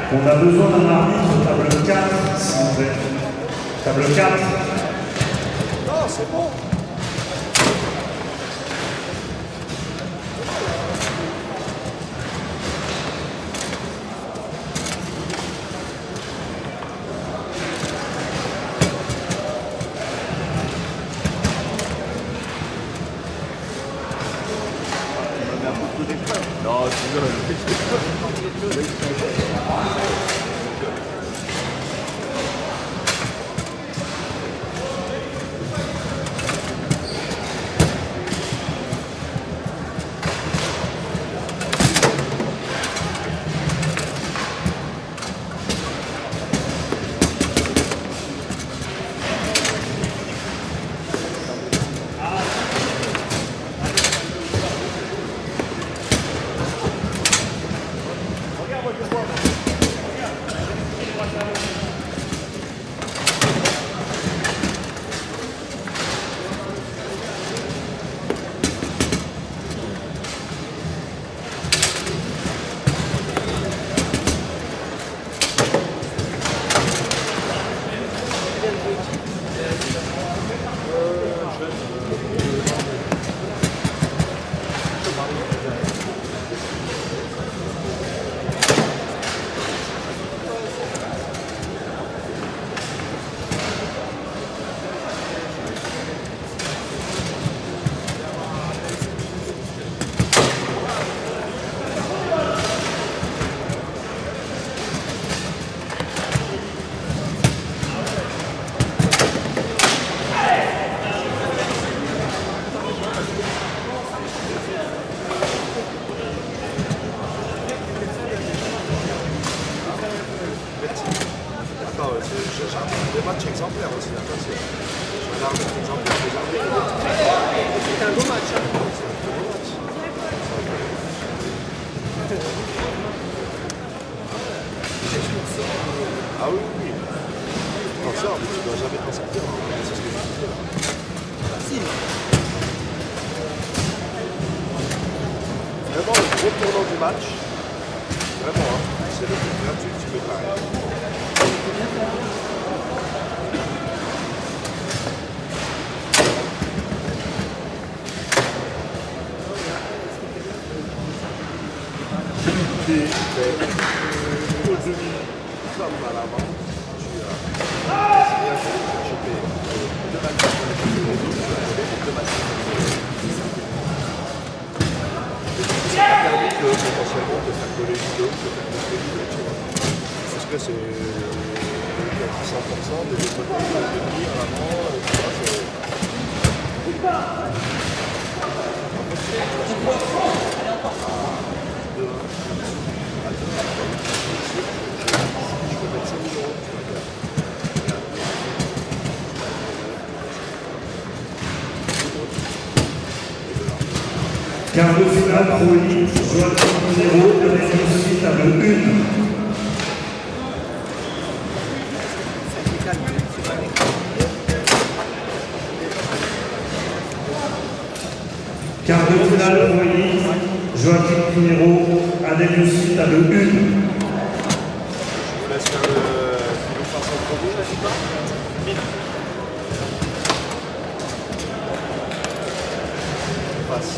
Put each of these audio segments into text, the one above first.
On a besoin d'un arbitre, table 4, s'il vous plaît. Table 4. Non, c'est bon. Non, c'est bien. J'ai des matchs exemplaires aussi, attention. Je vais l'arbitre exemplaire déjà. C'est un beau match. Ah oui, oui. T'en sors, mais tu dois jamais t'en sortir. C'est ce que je dis. Si. Vraiment le gros tournant du match. Vraiment, hein. C'est le plus gratuit que tu peux faire. Au demi, comme à l'avant, tu as chopé 2 matchs ça t'a permis que potentiellement de faire coller une dose, de faire coller une dose, tu vois. Parce que c'est 100% des autres côtés, au demi, à l'avant, tu vois, Quart de finale, Pro Elite, Joachim 0, Daniel table 1. Quart de finale, Pro Elite, Joachim Pinheiro, Adelius, table 1. je vous laisse faire le face en premier, là, c'est pas passe.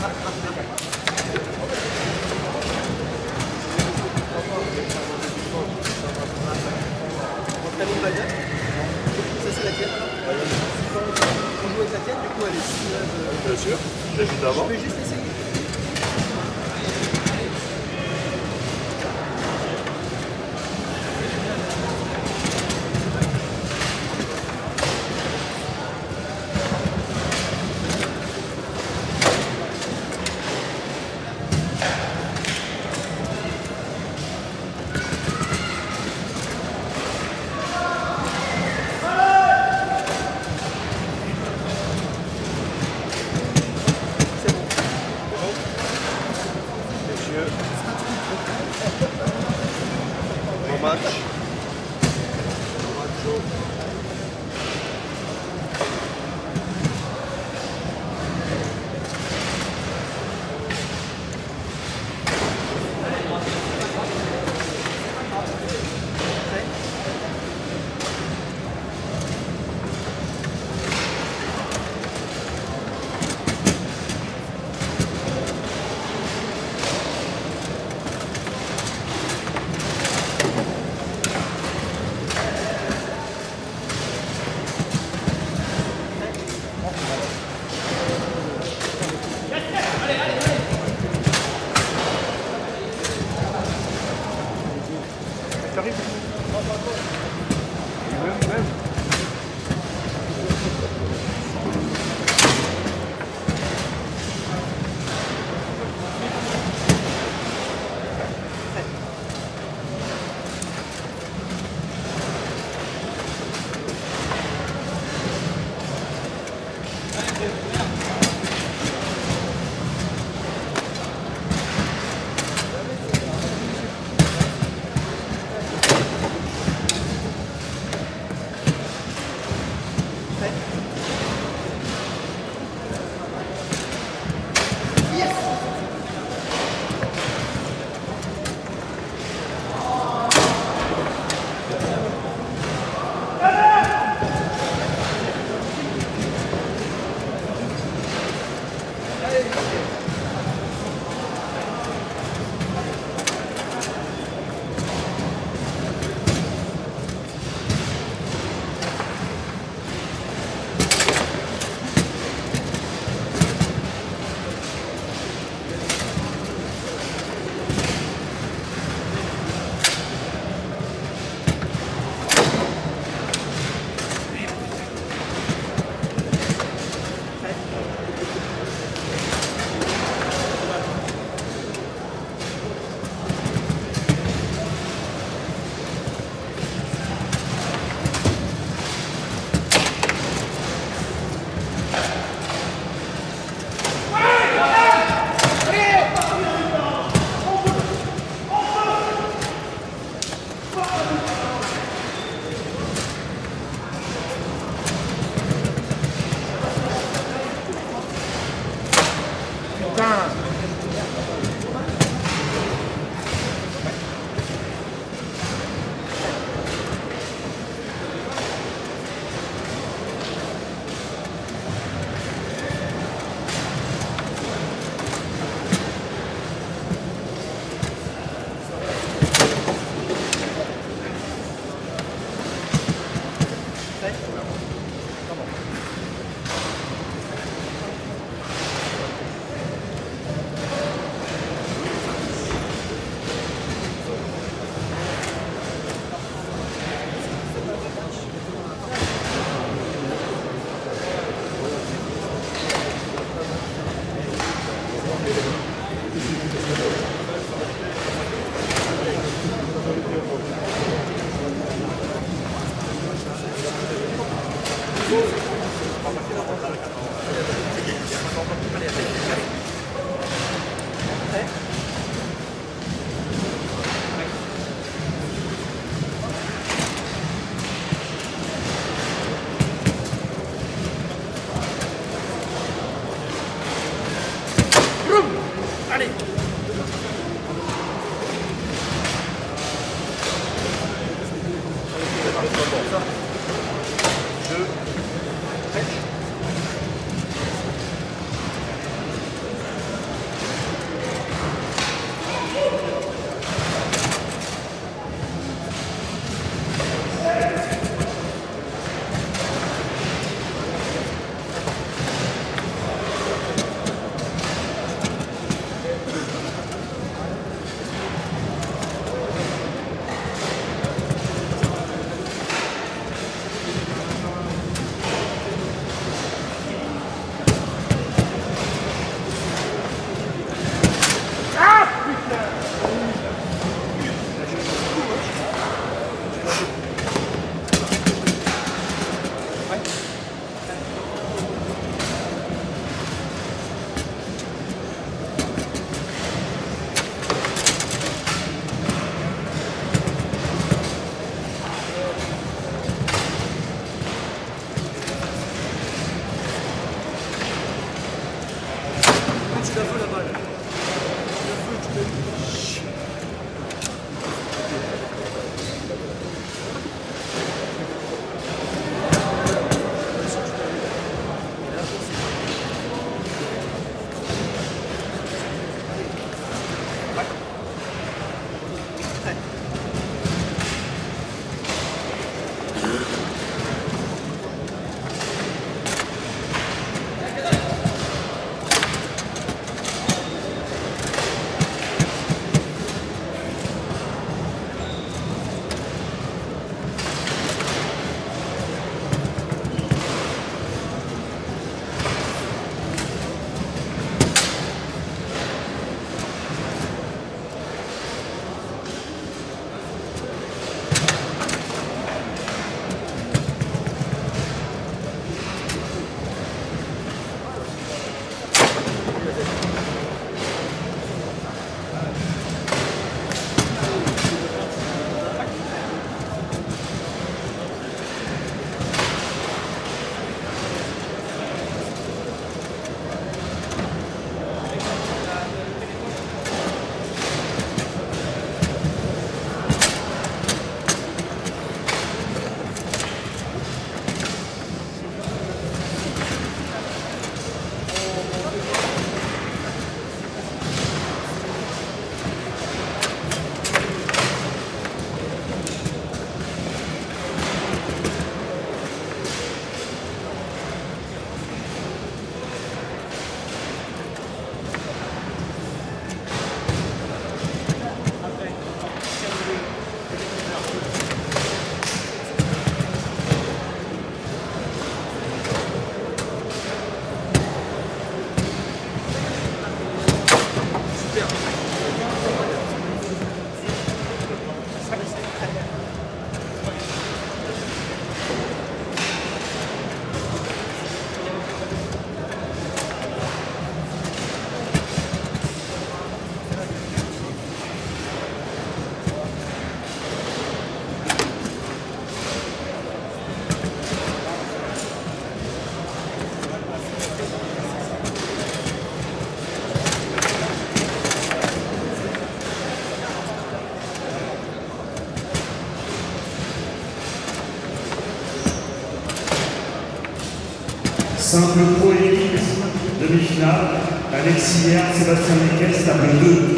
Talon de baguette. Ça c'est la tienne. On joue avec la tienne, du coup elle est Bien sûr, j'ai vu d'avant. Je vais juste essayer. Bon match. T'arrives. Même. c'est la feu la balle. La feu, tu mets. Simple pro élite, demi-finale, Alexis Hier, Sébastien Mequès, table 2.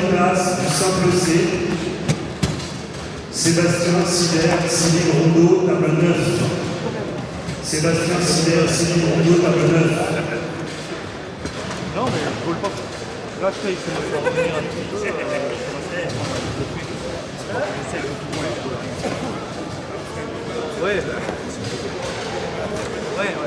place du simple C. Sébastien Sider, Céline Rondeau, table 9. Sébastien Sider, Céline Rondeau, table 9. Non, mais je vole pas. Là, je paye, ça me fait revenir un petit peu. Ouais. Ouais, ouais.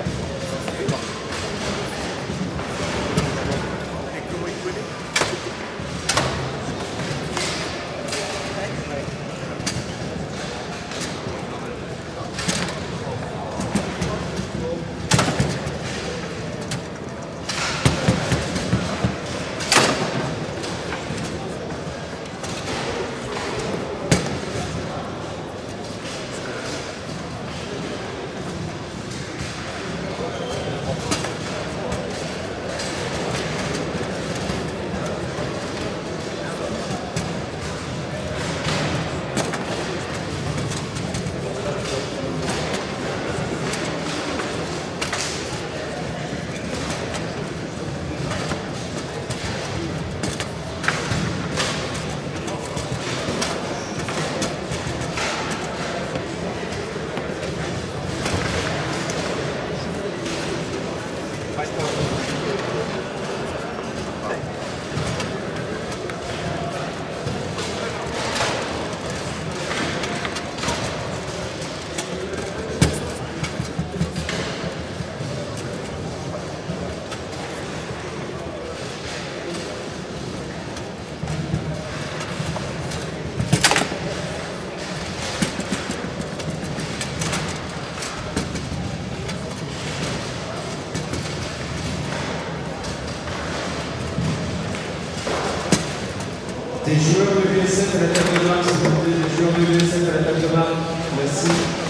Des joueurs de l'USF à la table de marque, s'il vous plaît, des joueurs de l'USF à la table de marque. Merci.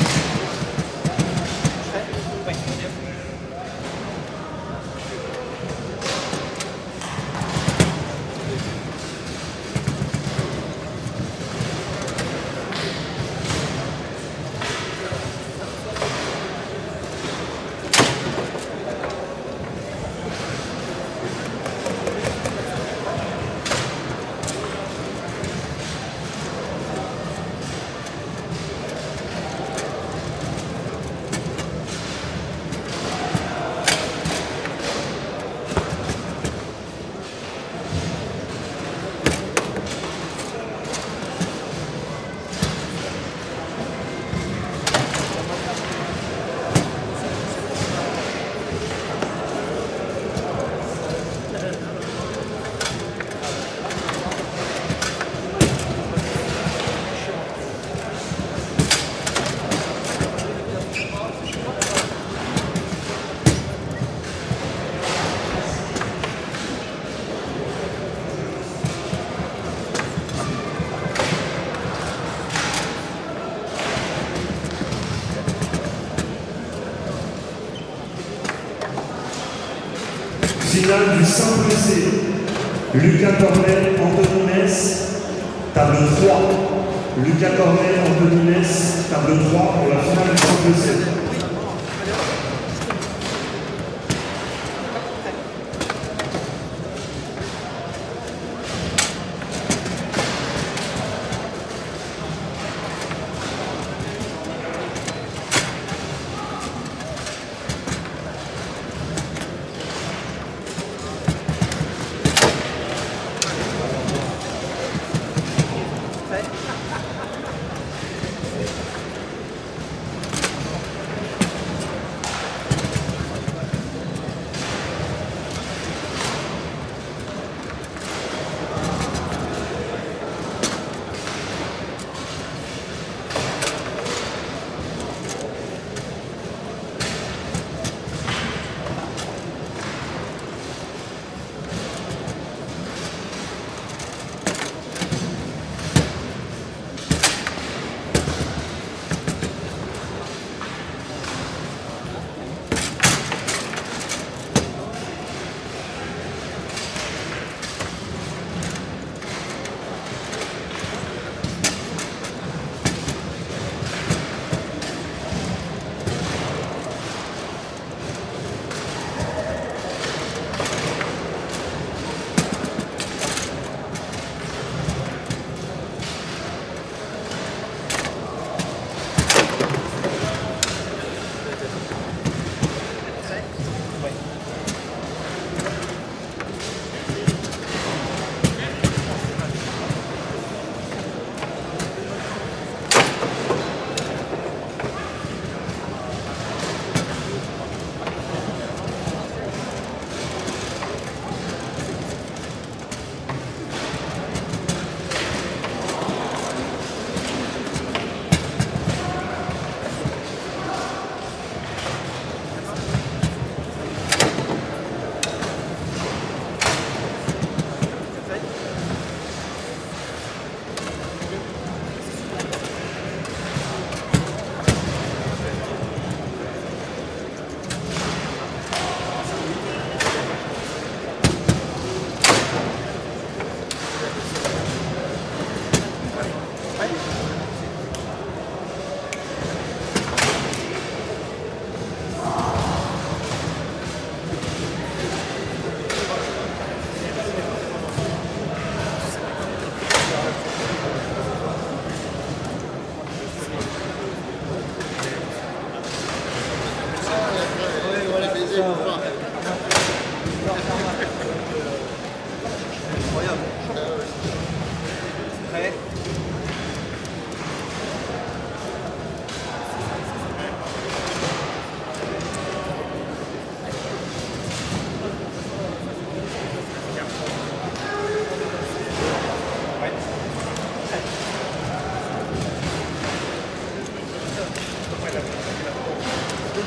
Finale du simple C. Lucas Cornel, Anthony Metz, table 3. Lucas Cornel, Anthony Metz, table 3 pour la finale du simple C.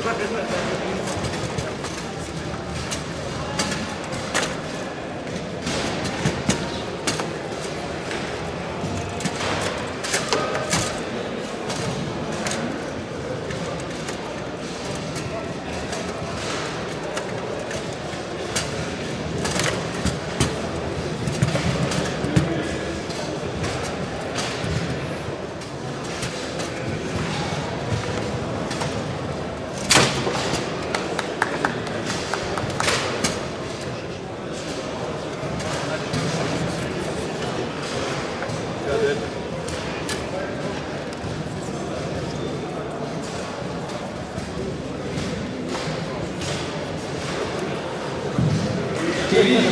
Kevin.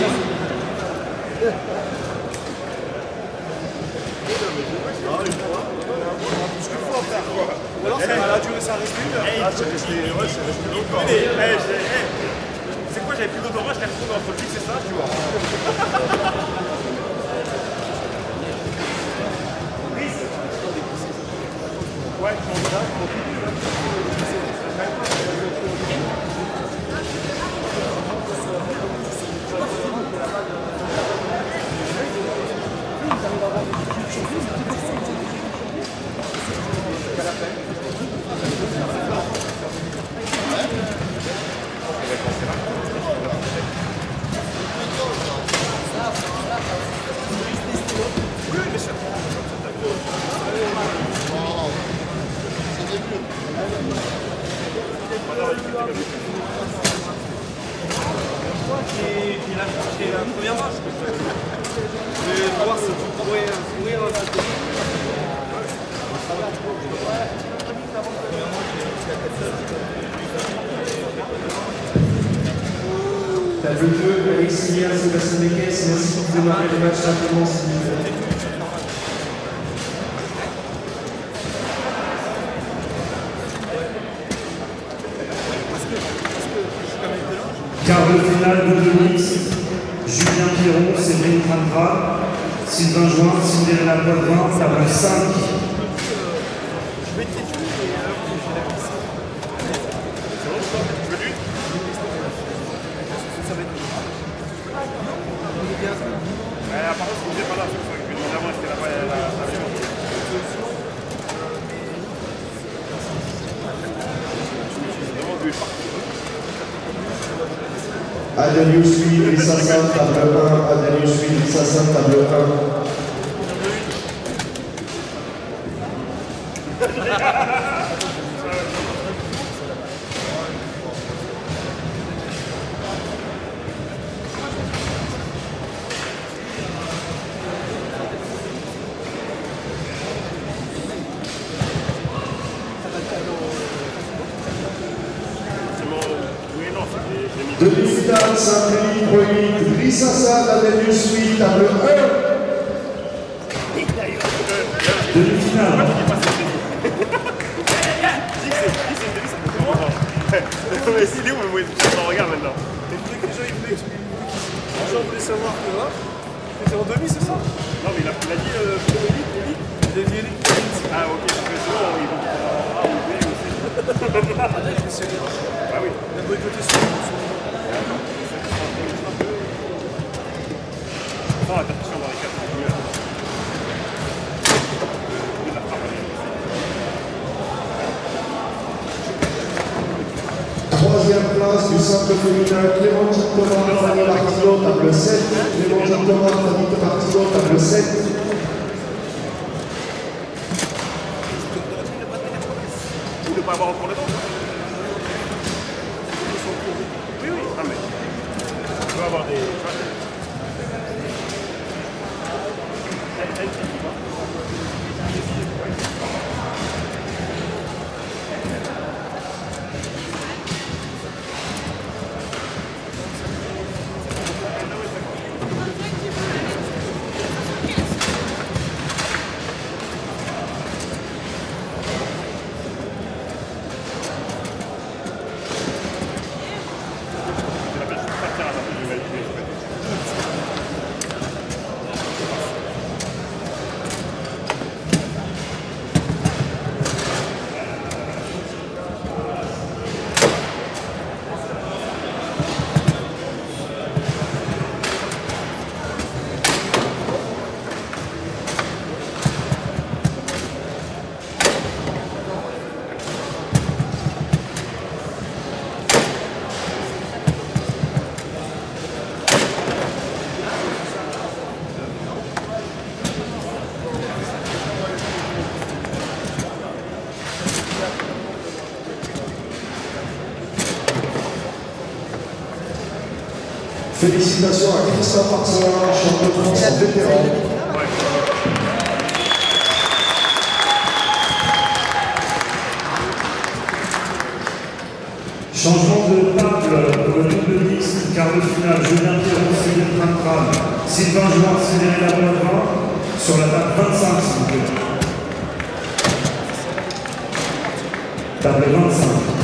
Ou alors ça a duré, ça reste une heure. Ah, c'est resté longtemps. C'est quoi, j'avais plus d'odorat, je l'ai retrouvé entre le fixe et ça, tu vois. Ouais, c'est la première marche. Je vais voir si tu pourrais sourire un peu. Table 2, Alex Lier, Sébastien Descaisses, merci pour démarrer le match rapidement, s'il vous plaît. Quart de finale de deux mixtes, Julien Piron, Cédric Matra, Sylvain Join, Cinderella Poitvin, table 5. Par contre, si vous n'êtes pas là, je vais demander avant, c'était la Adelius Louis Lissassin, table 1. Adelius Louis Lissassin, table 1. Demi-finale, Saint-Denis, Pro 8, Lissassin, Adelius Louis, table 1. Demi-finale. Mais s'il est où, mais moi, je regarde maintenant. Les gens voulaient savoir que là, c'était en demi, c'est ça? Non, mais il a dit élite. Il a dit élite. Ah, ok, parce que sinon, ils vont A ou B aussi. Ah oui. Il a boycotté son. Non, attention dans les 4 minutes. Troisième place du simple féminin, Clémentine Thomas, Fanny Martino, table 7. Clémentine Thomas, Fanny Martino, table 7. Ou ne pas avoir encore le temps. Oui, oui. Ah, mais. Tu dois avoir des. Félicitations à Christophe Arcelin, champion de France en vétéran. Changement de table pour le double mixte, quart de finale, Julien Pierron, Cédric Tram, Sylvain Jouard, Cédric Lavoie, sur la table 25, s'il vous plaît. Table 25.